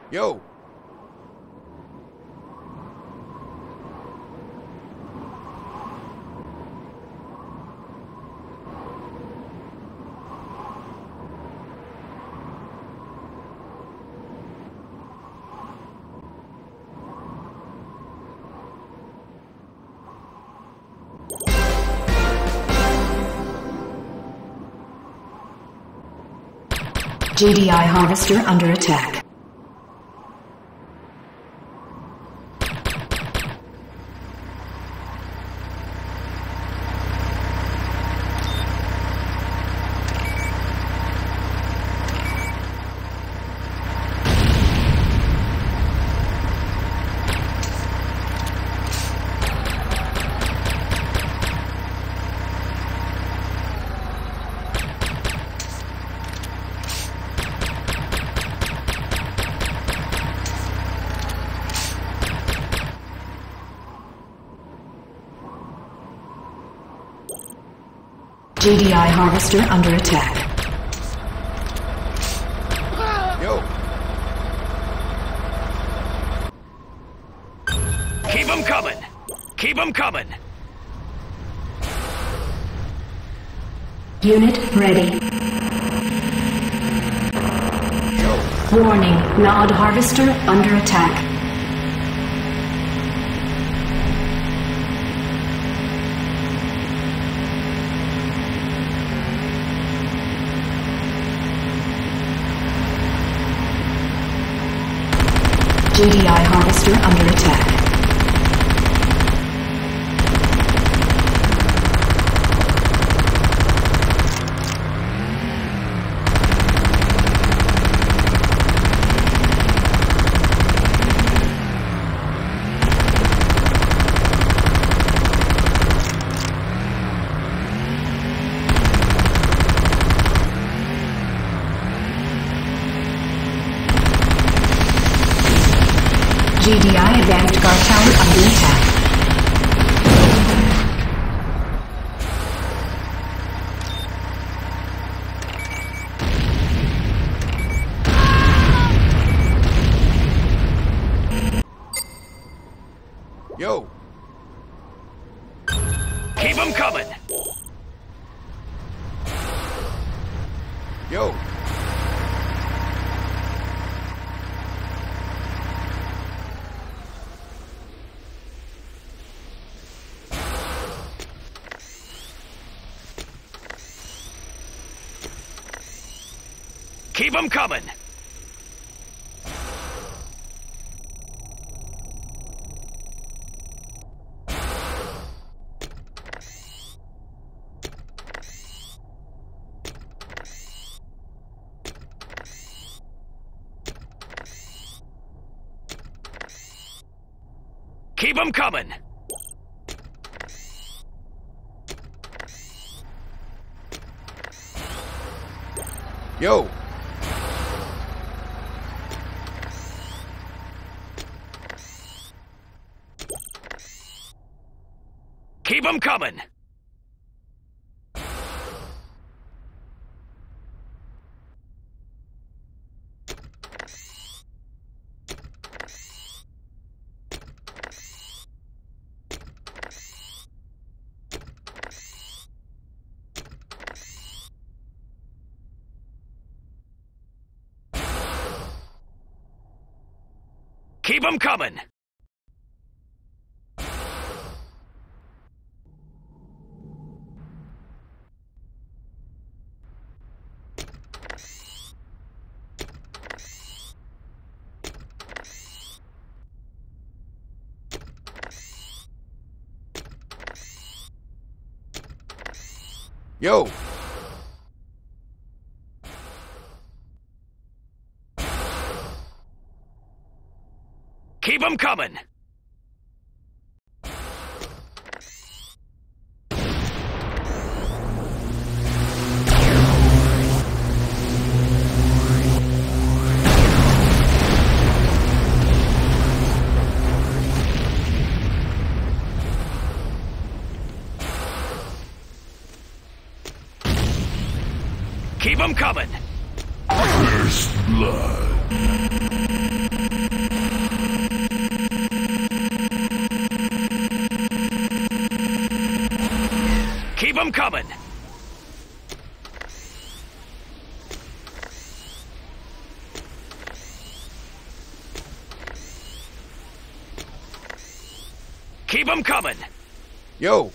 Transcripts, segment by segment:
Yo! GDI harvester under attack. GDI harvester under attack. Yo! Keep 'em coming! Keep 'em coming! Unit ready. Yo! Warning, Nod harvester under attack. GDI harvester under attack. GDI advanced guard tower under attack. Yo! Keep 'em coming! Yo! Keep 'em coming! Keep 'em coming! Yo! Keep 'em coming! Keep 'em coming! Yo! Keep 'em coming! Keep 'em coming! First blood. coming! Keep 'em coming! Yo!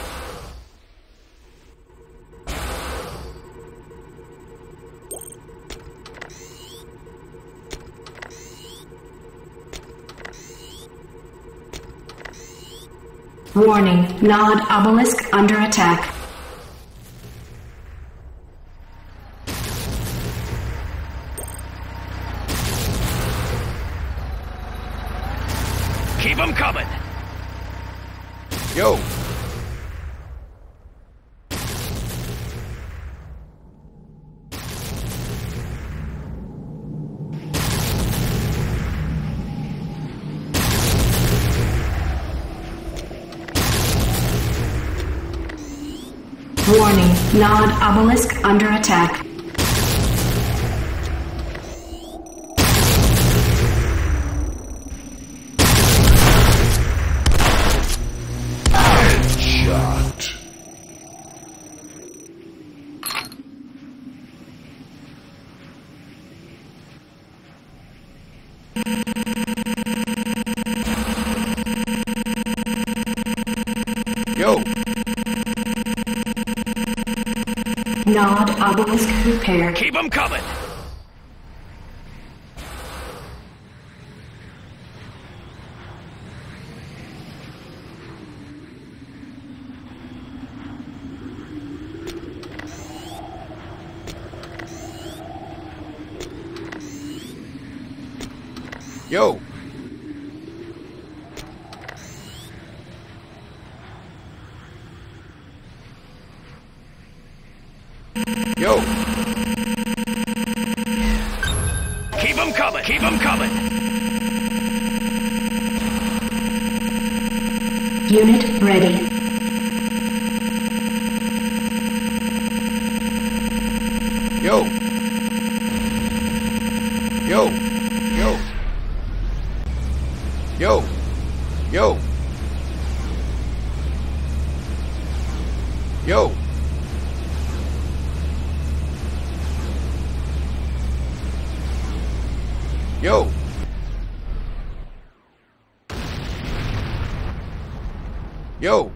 Warning, Nod obelisk under attack. Keep 'em coming! Yo! Warning, Nod obelisk under attack. Shot. Yo! Nod obelisk repaired. Keep 'em coming! Yo! Yo! Keep 'em coming! Keep 'em coming! Unit ready. Yo! Yo! Yo! Yo! Yo! Yo! Yo! Yo!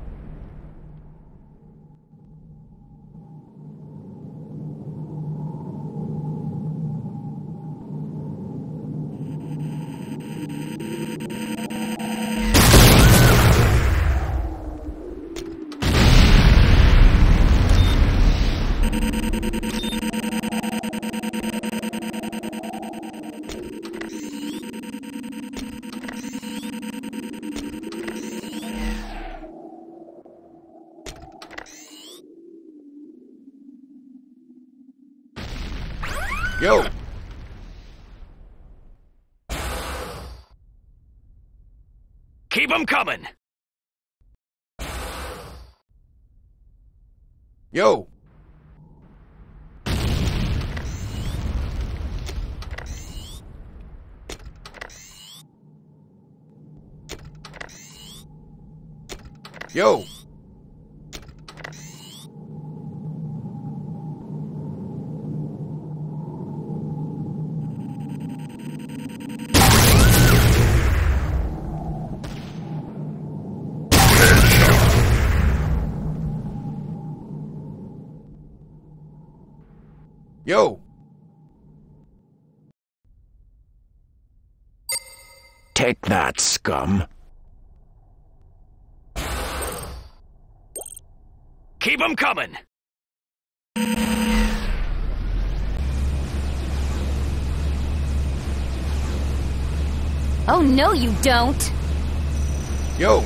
Yo! Keep 'em coming! Yo! Yo! Yo! Take that, scum. Keep 'em coming! Oh, no, you don't! Yo!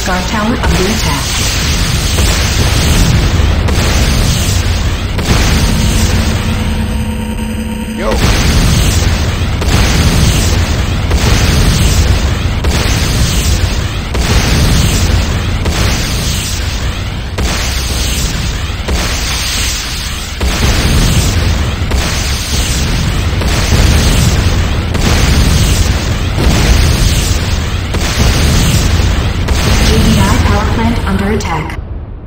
Advanced guard tower under attack. Yo! GDI power plant under attack.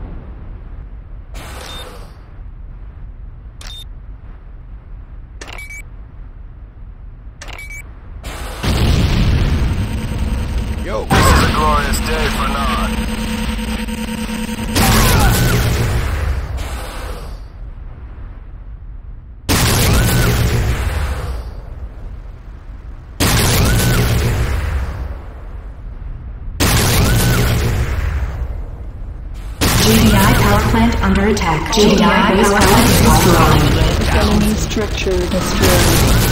Yo! This is a glorious day for Nod. GDI power plant under attack. GDI base power plant destroyed. Enemy structure destroyed.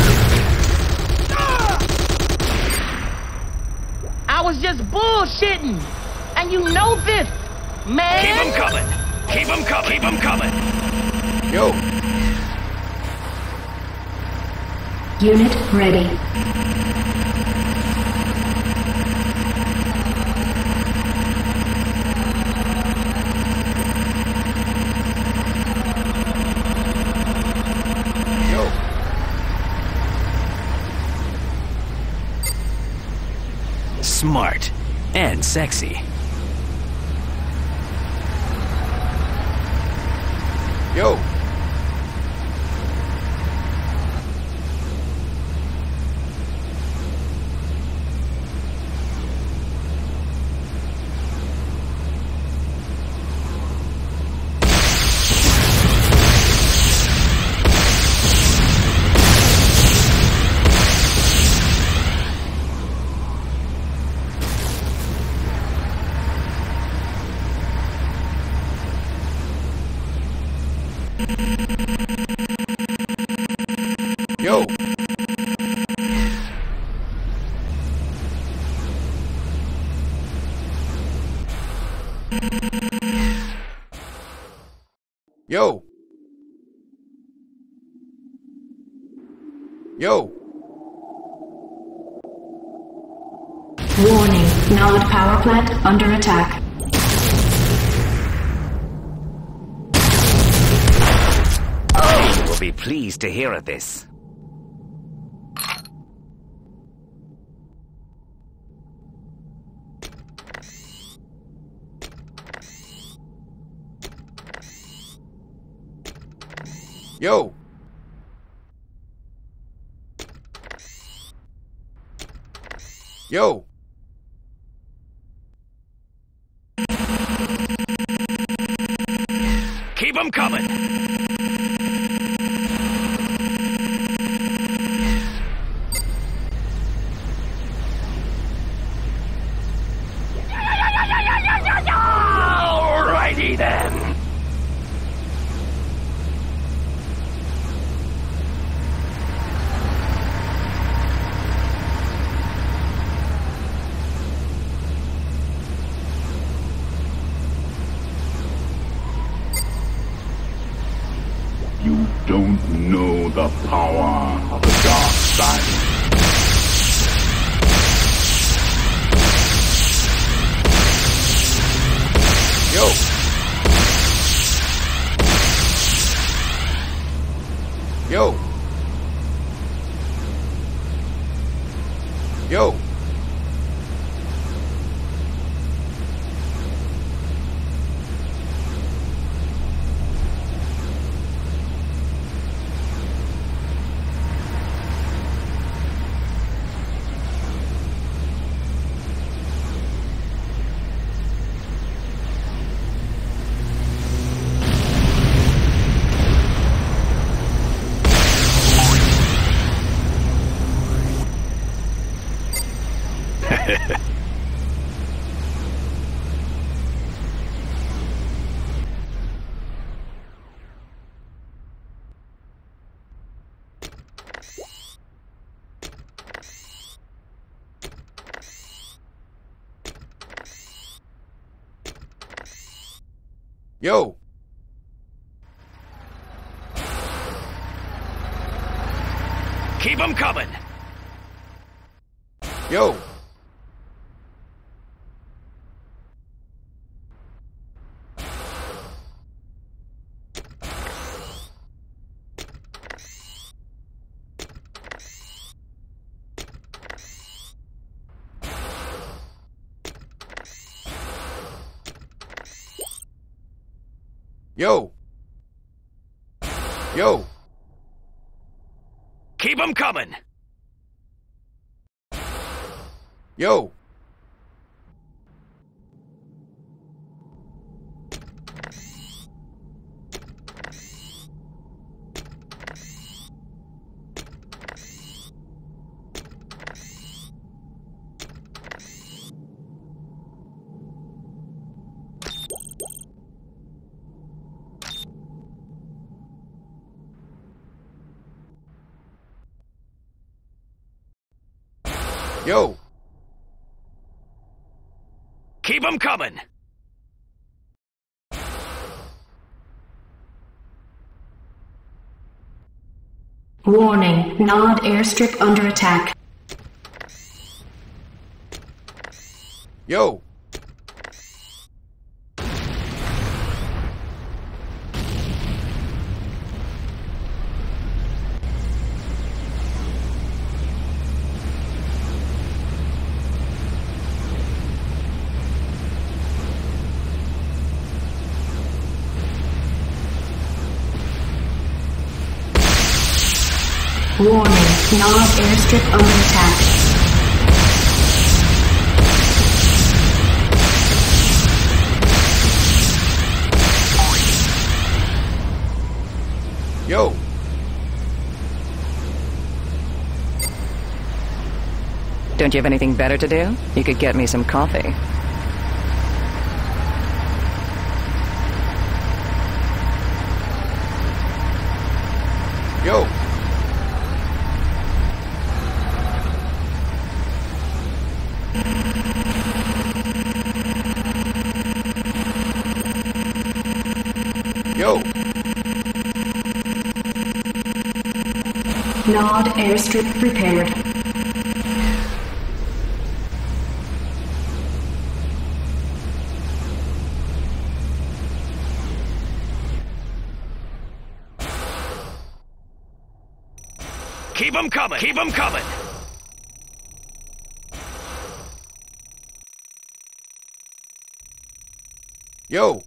I was just bullshitting, and you know this, man. Keep them coming. Keep them coming. Keep them coming. Yo! Unit ready. Yo! Smart and sexy. Yo! Yo! Yo! Yo! Warning. Nod power plant under attack. You will be pleased to hear of this. Yo! Yo! Keep them coming. Alrighty then. You don't know the power of the dark side. Yo! Yo! Yo! Yo. Keep 'em coming! Yo. Yo. Yo. Keep 'em coming! Yo. Yo. Keep 'em coming! Warning, Nod airstrip under attack. Yo. Warning, Nod airstrip under attack. Yo. Don't you have anything better to do? You could get me some coffee. Yo. Yo. Nod airstrip prepared. Keep 'em coming! Keep 'em coming! Yo.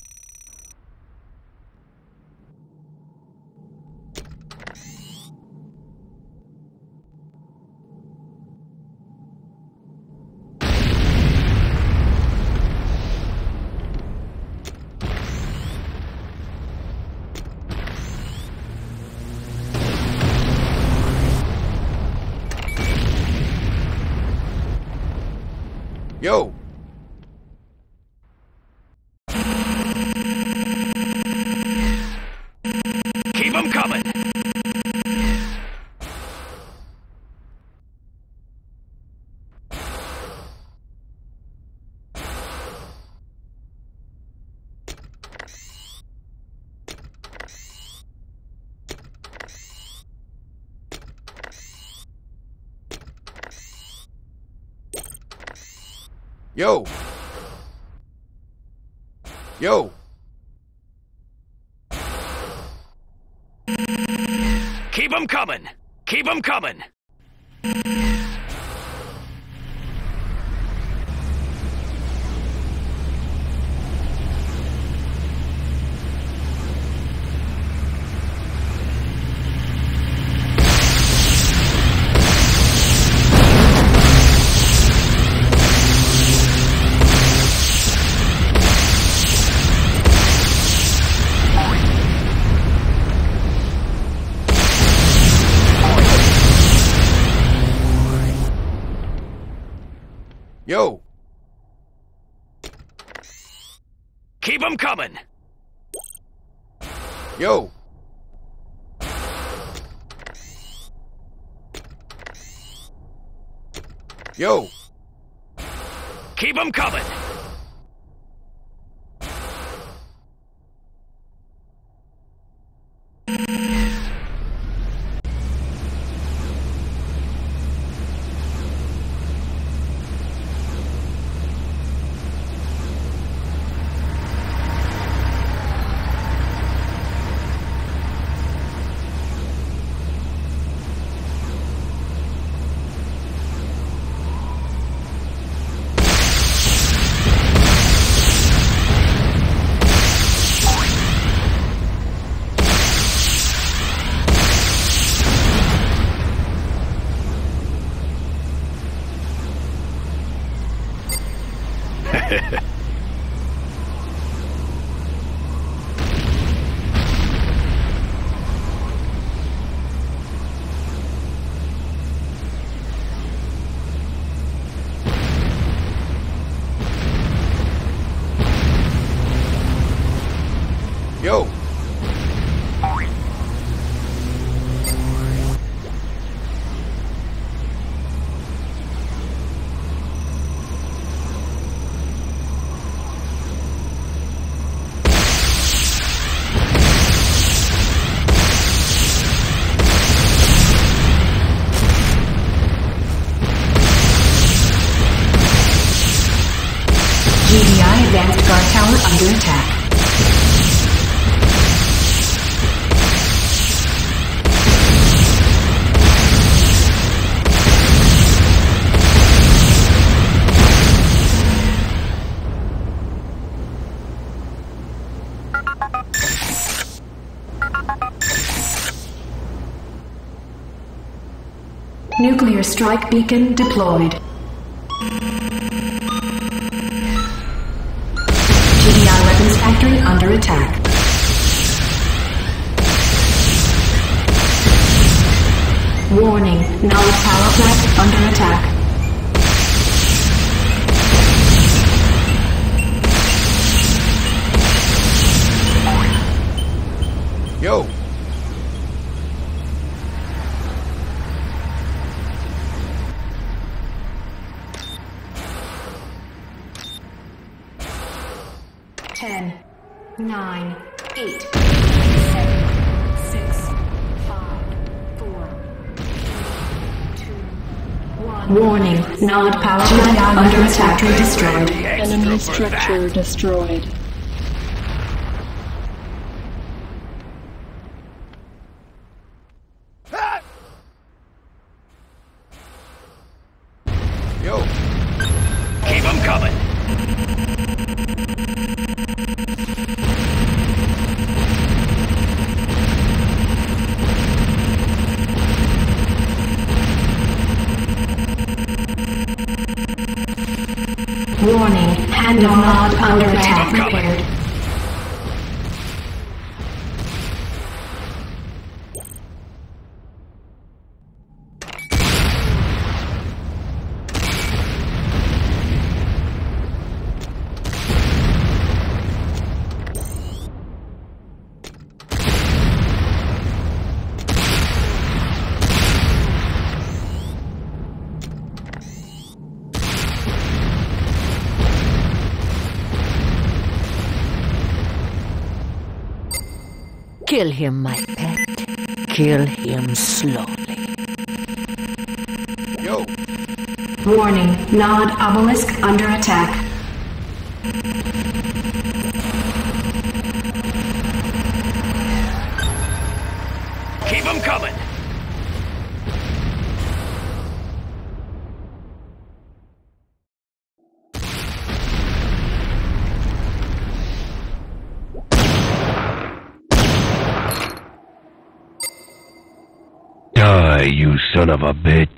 Yo. Keep 'em coming! Yo. Yo. Keep 'em coming! Keep 'em coming! Yo. Keep 'em coming! Yo. Yo. Keep 'em coming! Yo! GDI advanced guard tower under attack. Nuclear strike beacon deployed. GDI weapons factory under attack. Warning, Nod power plant under attack. Yo! Ten, 9, 8, 7, 6, 5, 4, 2, 1. Warning, Nod power plant under attack. Destroyed. Enemy structure destroyed. Yo! Keep them coming. Warning, hand of Nod under attack prepared. Kill him, my pet. Kill him slowly. Yo! Warning, Nod obelisk under attack. Keep them coming. Die, you son of a bitch.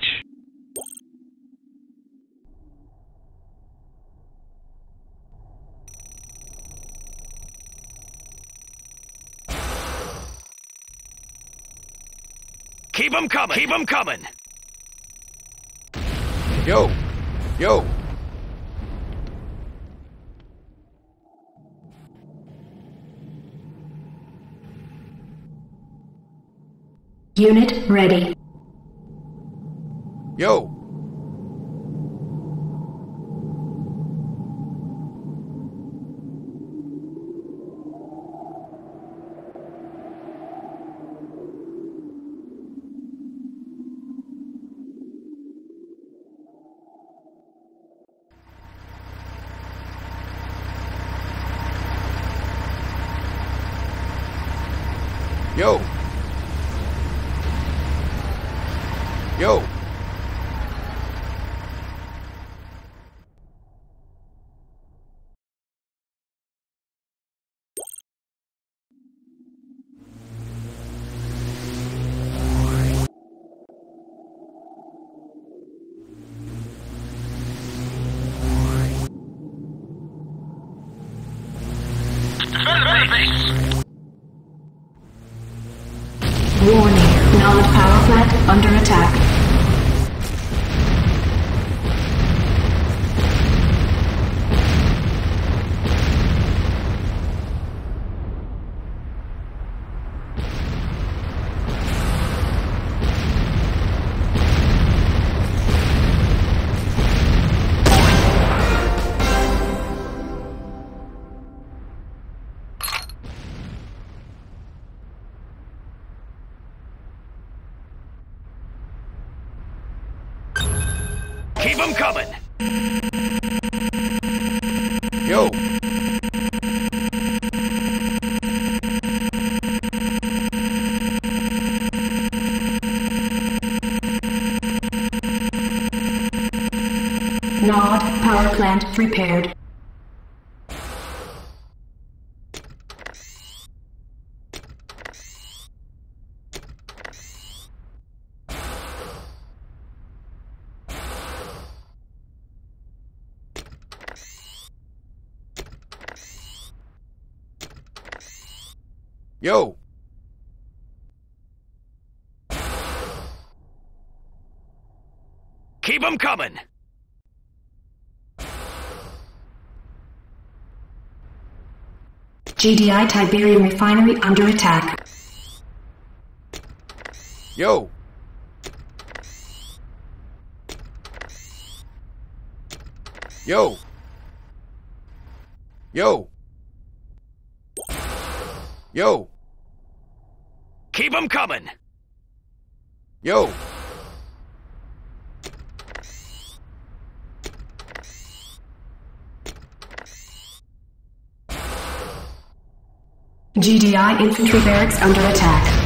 Keep them coming. Keep them coming. Yo! Yo! Unit ready. Yo! Yo! Yo! base. Warning. Nod power plant under attack. Keep them coming! Yo! Nod power plant repaired. Yo! Keep them coming! GDI Tiberium refinery under attack. Yo! Yo! Yo! Yo! Keep them coming! Yo! GDI infantry barracks under attack.